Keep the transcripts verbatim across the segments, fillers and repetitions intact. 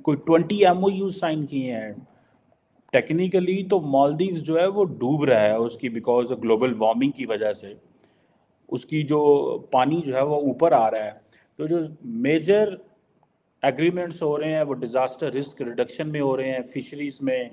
कोई twenty MOU sign किए हैं। टेक्निकली तो मालदीव्स जो है वो डूब रहा है उसकी, बिकॉज ग्लोबल वार्मिंग की वजह से उसकी जो पानी जो है वो ऊपर आ रहा है। तो जो मेजर एग्रीमेंट्स हो रहे हैं वो डिज़ास्टर रिस्क रिडक्शन में हो रहे हैं, फिशरीज में,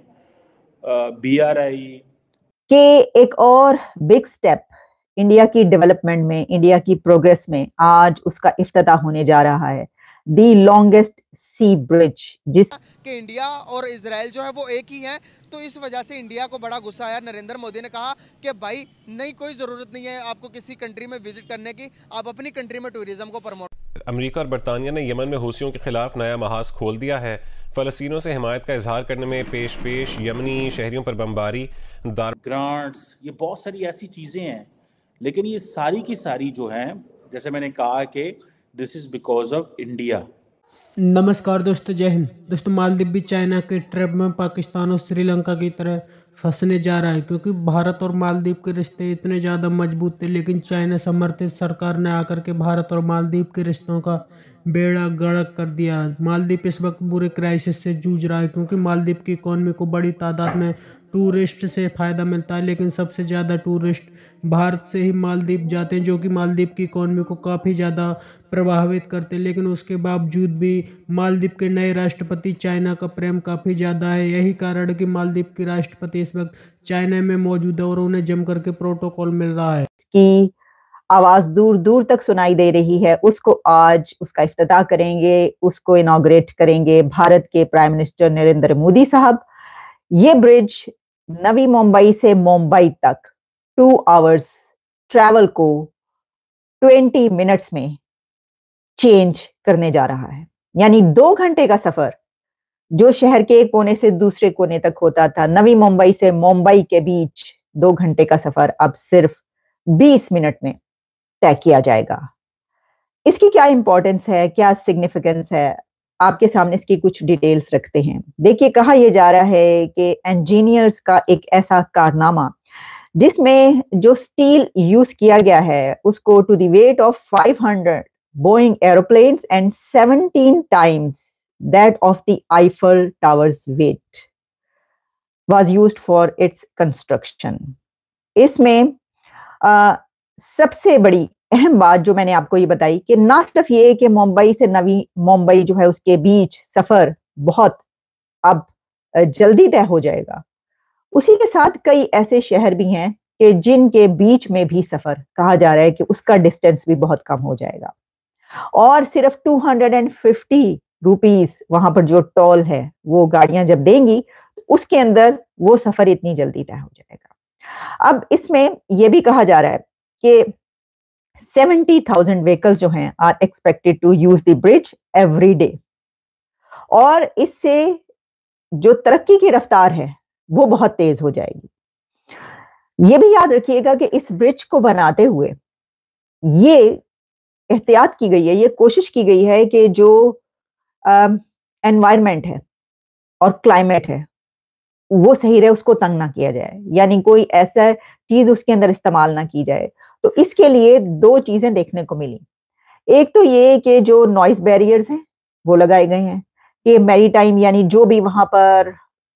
बी आर आई के एक और बिग स्टेप इंडिया की डेवलपमेंट में, इंडिया की प्रोग्रेस में आज उसका इफ्तिताह होने जा रहा है। दी लॉन्गेस्ट सी ब्रिज, जिस कि इंडिया और इजराइल जो है वो एक ही है, तो इस वजह से इंडिया को बड़ा गुस्सा आया। नरेंद्र मोदी ने कहा कि भाई नहीं, कोई ज़रूरत नहीं है आपको किसी कंट्री में विजिट करने की, आप अपनी कंट्री में टूरिज्म को प्रमोट। अमेरिका और बरतानिया ने यमन में हूसियों के खिलाफ नया महाज खोल दिया है। फ़लस्तीनियों से हिमायत का इजहार करने में पेश पेश यमनी शहरियों पर बमबारी, दार ग्रांट्स, ये बहुत सारी ऐसी चीज़ें हैं। लेकिन ये सारी की सारी जो हैं, जैसे मैंने कहा कि this is because of India. नमस्कार दोस्तों, जय हिंद। दोस्तों, मालदीव भी चाइना के ट्रैप में पाकिस्तान और श्रीलंका की तरह फंसने जा रहा है, क्योंकि भारत और मालदीव के रिश्ते इतने ज़्यादा मजबूत थे, लेकिन चाइना समर्थित सरकार ने आकर के भारत और मालदीव के रिश्तों का बेड़ा गर्क कर दिया। मालदीव इस वक्त बुरे क्राइसिस से जूझ रहा है, क्योंकि मालदीव की इकोनॉमी को बड़ी तादाद में टूरिस्ट से फ़ायदा मिलता है, लेकिन सबसे ज़्यादा टूरिस्ट भारत से ही मालदीव जाते हैं, जो कि मालदीव की इकोनॉमी को काफ़ी ज़्यादा प्रभावित करते हैं। लेकिन उसके बावजूद भी मालदीव के नए राष्ट्रपति चाइना का प्रेम काफ़ी ज़्यादा है। यही कारण है कि मालदीव के राष्ट्रपति इस वक्त चाइना में मौजूद है और उन्हें जम करके प्रोटोकॉल मिल रहा है। की आवाज दूर दूर तक सुनाई दे रही है, उसको आज उसका इफ्तिताह करेंगे, उसको इनॉग्रेट करेंगे भारत के प्राइम मिनिस्टर नरेंद्र मोदी साहब। ये ब्रिज नवी मुंबई से मुंबई तक टू आवर्स ट्रैवल को ट्वेंटी मिनट्स में चेंज करने जा रहा है। यानी दो घंटे का सफर जो शहर के एक कोने से दूसरे कोने तक होता था, नवी मुंबई से मुंबई के बीच दो घंटे का सफर अब सिर्फ बीस मिनट में तय किया जाएगा। इसकी क्या इंपॉर्टेंस है, क्या सिग्निफिकेंस है, आपके सामने इसकी कुछ डिटेल्स रखते हैं। देखिए, कहा यह जा रहा है कि इंजीनियर्स का एक ऐसा कारनामा जिसमें जो स्टील यूज किया गया है उसको to the weight of five hundred Boeing aeroplanes and seventeen times that of the Eiffel towers weight was used for its construction. इसमें आ, सबसे बड़ी अहम बात जो मैंने आपको ये बताई कि ना सिर्फ ये कि मुंबई से नवी मुंबई जो है उसके बीच सफर बहुत अब जल्दी तय हो जाएगा, उसी के साथ कई ऐसे शहर भी हैं कि जिनके बीच में भी सफर कहा जा रहा है कि उसका डिस्टेंस भी बहुत कम हो जाएगा। और सिर्फ टू हंड्रेड फिफ्टी रुपीस वहां पर जो टोल है वो गाड़ियां जब देंगी तो उसके अंदर वो सफर इतनी जल्दी तय हो जाएगा। अब इसमें यह भी कहा जा रहा है कि सेवेंटी थाउजेंड व्हीकल्स जो हैं are expected to use the bridge every day, और इससे जो तरक्की की रफ्तार है वो बहुत तेज हो जाएगी। ये भी याद रखिएगा कि इस ब्रिज को बनाते हुए ये एहतियात की गई है, ये कोशिश की गई है कि जो एनवायरनमेंट है और क्लाइमेट है वो सही रहे, उसको तंग ना किया जाए, यानी कोई ऐसा चीज उसके अंदर इस्तेमाल ना की जाए। तो इसके लिए दो चीजें देखने को मिली। एक तो ये कि जो नॉइस बैरियर्स हैं वो लगाए गए हैं कि मैरीटाइम, यानी जो भी वहां पर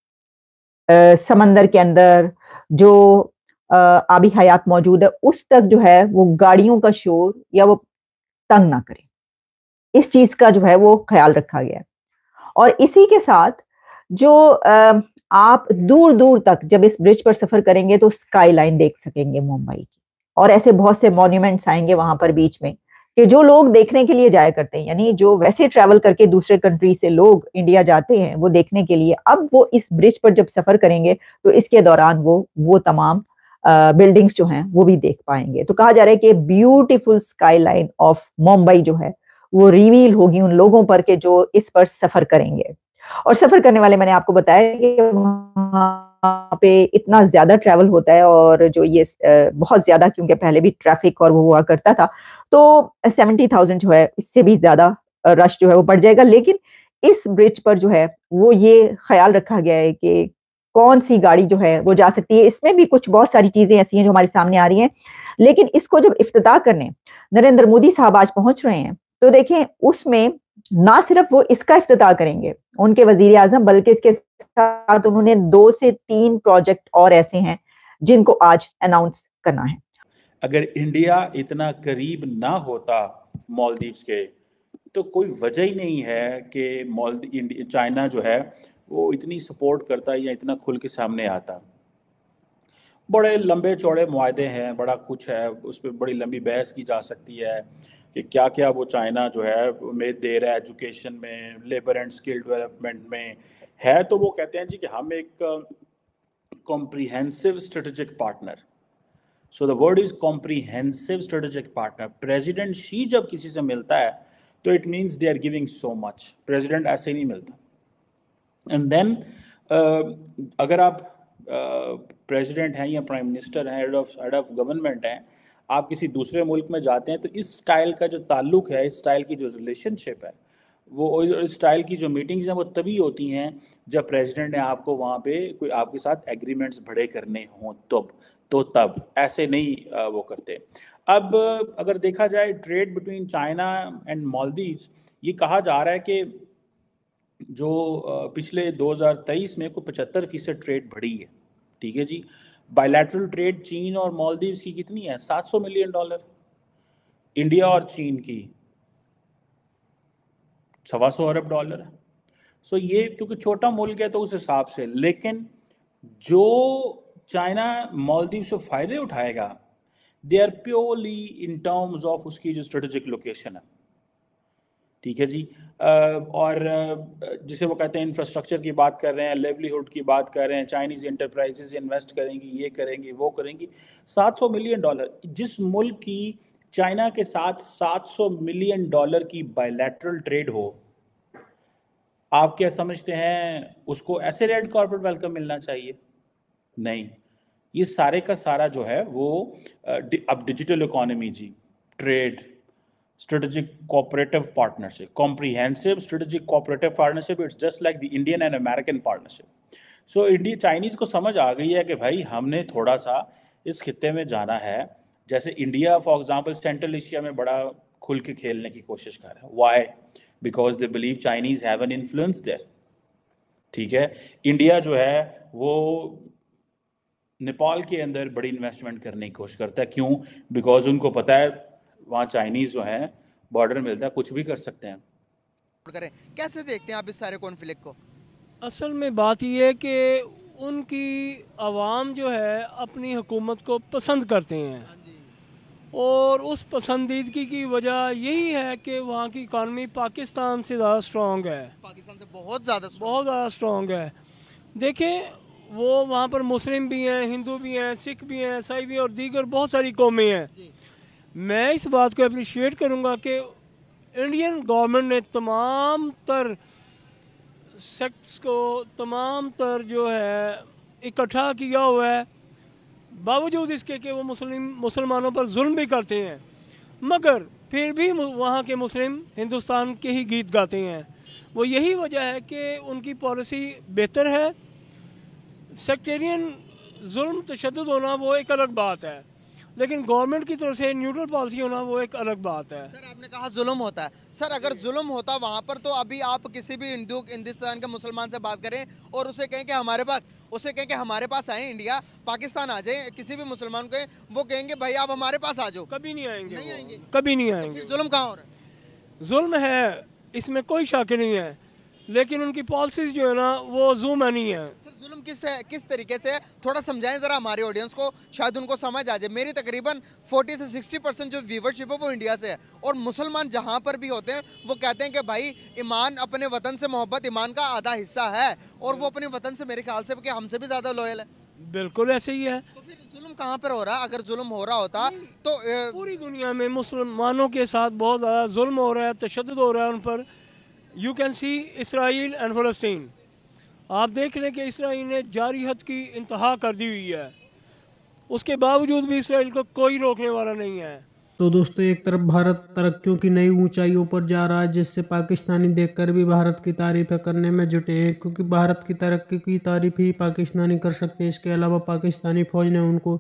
आ, समंदर के अंदर जो आ, आबी हयात मौजूद है उस तक जो है वो गाड़ियों का शोर या वो तंग ना करे, इस चीज का जो है वो ख्याल रखा गया है। और इसी के साथ जो आ, आप दूर दूर तक जब इस ब्रिज पर सफर करेंगे तो स्काई लाइन देख सकेंगे मुंबई की, और ऐसे बहुत से मॉन्यूमेंट्स आएंगे वहां पर बीच में कि जो लोग देखने के लिए जाया करते हैं, यानी जो वैसे ट्रैवल करके दूसरे कंट्री से लोग इंडिया जाते हैं वो देखने के लिए, अब वो इस ब्रिज पर जब सफर करेंगे तो इसके दौरान वो वो तमाम बिल्डिंग्स जो हैं वो भी देख पाएंगे। तो कहा जा रहा है कि beautiful skyline of Mumbai जो है वो रिवील होगी उन लोगों पर के जो इस पर सफर करेंगे। और सफर करने वाले, मैंने आपको बताया कि वहां पे इतना ज्यादा ट्रैवल होता है और जो ये बहुत ज्यादा, क्योंकि पहले भी ट्रैफिक और वो हुआ करता था, तो सेवेंटी थाउजेंड जो है इससे भी ज्यादा रश जो है वो बढ़ जाएगा। लेकिन इस ब्रिज पर जो है वो ये ख्याल रखा गया है कि कौन सी गाड़ी जो है वो जा सकती है। इसमें भी कुछ बहुत सारी चीजें ऐसी हैं जो हमारे सामने आ रही हैं, लेकिन इसको जब इफ्तिताह करने नरेंद्र मोदी साहब आज पहुंच रहे हैं तो देखें उसमें ना सिर्फ वो इसका इफ्तिताह करेंगे उनके वजीर आजम, बल्कि इसके साथ उन्होंने दो से तीन प्रोजेक्ट और ऐसे हैं जिनको आज अनाउंस करना है। अगर इंडिया इतना करीब ना होता मालदीव्स के तो कोई वजह ही नहीं है कि मालदीव चाइना जो है वो इतनी सपोर्ट करता या इतना खुल के सामने आता। बड़े लंबे चौड़े मुआहदे हैं, बड़ा कुछ है, उस पर बड़ी लंबी बहस की जा सकती है कि क्या क्या वो चाइना जो है में दे रहा है एजुकेशन में, लेबर एंड स्किल डेवलपमेंट में है। तो वो कहते हैं जी कि हम एक comprehensive strategic partner, so the word is comprehensive strategic partner. President Xi जब किसी से मिलता है तो it means they are giving so much. President ऐसे ही नहीं मिलता। एंड देन uh, अगर आप प्रेसिडेंट uh, हैं या प्राइम मिनिस्टर हैं, head of head of government हैं, आप किसी दूसरे मुल्क में जाते हैं तो इस स्टाइल का जो ताल्लुक है, इस स्टाइल की जो रिलेशनशिप है, वो इस स्टाइल की जो मीटिंग्स हैं वो तभी होती हैं जब प्रेसिडेंट ने आपको वहाँ पे कोई आपके साथ एग्रीमेंट्स बड़े करने हों तब तो तब ऐसे नहीं uh, वो करते। अब अगर देखा जाए trade between China and Maldives, ये कहा जा रहा है कि जो पिछले दो हज़ार तेईस में को पचहत्तर फीसद ट्रेड बढ़ी है। ठीक है जी। बायलैटरल ट्रेड चीन और मालदीव्स की कितनी है? सात सौ मिलियन डॉलर। इंडिया और चीन की सवा सौ अरब डॉलर है। सो ये क्योंकि छोटा मुल्क है तो उस हिसाब से, लेकिन जो चाइना मालदीव से फायदे उठाएगा they are purely in terms of उसकी जो स्ट्रेटेजिक लोकेशन है। ठीक है जी। और जिसे वो कहते हैं इंफ्रास्ट्रक्चर की बात कर रहे हैं, लेवलीहुड की बात कर रहे हैं, चाइनीज़ इंटरप्राइजेज इन्वेस्ट करेंगी, ये करेंगी, वो करेंगी। सात सौ मिलियन डॉलर, जिस मुल्क की चाइना के साथ सात सौ मिलियन डॉलर की बायलैटरल ट्रेड हो, आप क्या समझते हैं उसको ऐसे रेड कॉर्पोरेट वेलकम मिलना चाहिए? नहीं। ये सारे का सारा जो है वो अब डिजिटल इकोनॉमी जी, trade, strategic cooperative partnership, comprehensive strategic cooperative partnership, it's just like the Indian and American partnership. So India Chinese को समझ आ गई है कि भाई हमने थोड़ा सा इस खित्ते में जाना है। जैसे India for example Central Asia में बड़ा खुल के खेलने की कोशिश कर रहा है। Why? Because they believe Chinese have an influence there. ठीक है। इंडिया जो है वो नेपाल के अंदर बड़ी इन्वेस्टमेंट करने की कोशिश करता है। क्यों? बिकॉज उनको पता है वहाँ चाइनीज़ जो हैं बॉर्डर मिलता है, कुछ भी कर सकते हैं। करें कैसे देखते हैं आप इस सारे कॉन्फ्लिक्ट को? असल में बात यह है कि उनकी आवाम जो है अपनी हुकूमत को पसंद करते हैं, और उस पसंदीदगी की वजह यही है कि वहाँ की इकानमी पाकिस्तान से ज़्यादा स्ट्रॉन्ग है। पाकिस्तान से बहुत ज़्यादा बहुत ज़्यादा स्ट्रॉन्ग है। देखें, वो वहाँ पर मुस्लिम भी हैं, हिंदू भी हैं, सिख भी हैं, ईसाई भी हैं और दीगर बहुत सारी कौमें हैं। मैं इस बात को अप्रिशिएट करूँगा कि इंडियन गवर्नमेंट ने तमाम तर सेक्ट्स को, तमाम तर जो है इकट्ठा किया हुआ है, बावजूद इसके कि वो मुस्लिम मुसलमानों पर जुल्म भी करते हैं, मगर फिर भी वहाँ के मुस्लिम हिंदुस्तान के ही गीत गाते हैं। वो यही वजह है कि उनकी पॉलिसी बेहतर है। सेक्टेरियन जुल्म तशद्दुद होना वो एक अलग बात है, लेकिन गवर्नमेंट की तरफ से न्यूट्रल पॉलिसी होना वो एक अलग बात है। सर आपने कहा जुल्म होता है। सर अगर जुल्म होता वहाँ पर, तो अभी आप किसी भी हिंदू हिंदुस्तान के मुसलमान से बात करें और उसे कहें कि हमारे पास उसे कहें कि हमारे पास आए, इंडिया पाकिस्तान आ जाए, किसी भी मुसलमान को, वो कहेंगे भाई आप हमारे पास आ जाओ। कभी नहीं आएंगे, नहीं आएंगे, कभी नहीं आएंगे। तो जुल्म कहाँ हो रहा है? जुल्म है, इसमें कोई शक नहीं है, लेकिन उनकी पॉलिसीज जो है ना वो जुल्मानी है। जुल्म किस है, किस तरीके से है, थोड़ा समझाएं ज़रा हमारे ऑडियंस को, शायद उनको समझ आ जाए। मेरी तकरीबन चालीस से साठ परसेंट जो व्यूवरशिप है वो इंडिया से है, और मुसलमान जहाँ पर भी होते हैं वो कहते हैं कि भाई ईमान, अपने वतन से मोहब्बत ईमान का आधा हिस्सा है, और वो अपने वतन से मेरे ख्याल से कि हमसे भी ज़्यादा लॉयल है। बिल्कुल ऐसे ही है। तो फिर जुल्म कहाँ पर हो रहा है? अगर जुल्म हो रहा होता तो ए... पूरी दुनिया में मुसलमानों के साथ बहुत ज़्यादा जुल्म हो रहा है, तशद्दुद हो रहा है उन पर। You can see Israel and फ़लस्तीन। आप देख लें कि इसराइल ने जारी हद की इंतहा कर दी हुई है, उसके बावजूद भी इसराइल को कोई रोकने वाला नहीं है। तो दोस्तों, एक तरफ भारत तरक्कियों की नई ऊंचाइयों पर जा रहा है, जिससे पाकिस्तानी देखकर भी भारत की तारीफ़ें करने में जुटे हैं, क्योंकि भारत की तरक्की की तारीफ ही पाकिस्तानी कर सकते हैं। इसके अलावा पाकिस्तानी फ़ौज ने उनको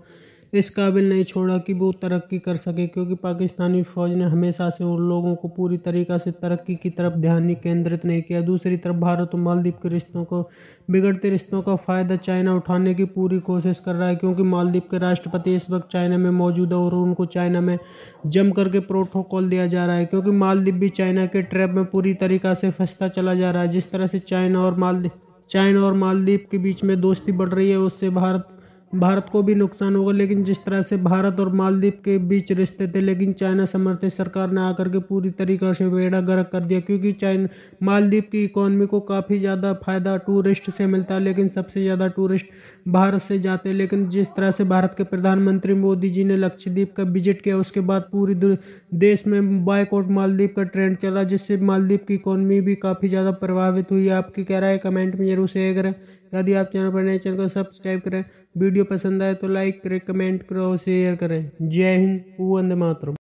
इस काबिल नहीं छोड़ा कि वो तरक्की कर सके, क्योंकि पाकिस्तानी फौज ने हमेशा से उन लोगों को पूरी तरीक़ा से तरक्की की तरफ ध्यान नहीं केंद्रित नहीं किया। दूसरी तरफ भारत और मालदीव के रिश्तों को बिगड़ते रिश्तों का फ़ायदा चाइना उठाने की पूरी कोशिश कर रहा है, क्योंकि मालदीव के राष्ट्रपति इस वक्त चाइना में मौजूद है और उनको चाइना में जम करके प्रोटोकॉल दिया जा रहा है, क्योंकि मालदीव भी चाइना के ट्रैप में पूरी तरीक़ा से फंसता चला जा रहा है। जिस तरह से चाइना और मालदीव चाइना और मालदीव के बीच में दोस्ती बढ़ रही है, उससे भारत भारत को भी नुकसान होगा। लेकिन जिस तरह से भारत और मालदीव के बीच रिश्ते थे, लेकिन चाइना समर्थित सरकार ने आकर के पूरी तरीक़ा से बेड़ा गर्क कर दिया, क्योंकि चाइना मालदीव की इकोनॉमी को काफ़ी ज़्यादा फायदा टूरिस्ट से मिलता है, लेकिन सबसे ज़्यादा टूरिस्ट भारत से जाते हैं। लेकिन जिस तरह से भारत के प्रधानमंत्री मोदी जी ने लक्षद्वीप का विजिट किया, उसके बाद पूरी देश में बायकॉट मालदीव का ट्रेंड चला, जिससे मालदीव की इकोनॉमी भी काफ़ी ज़्यादा प्रभावित हुई। आपकी क्या राय है कमेंट में जरूर शेयर करें। यदि आप चैनल पर नए, चैनल को सब्सक्राइब करें। वीडियो पसंद आए तो लाइक करें, कमेंट करें और शेयर करें। जय हिंद, वंदे मातरम।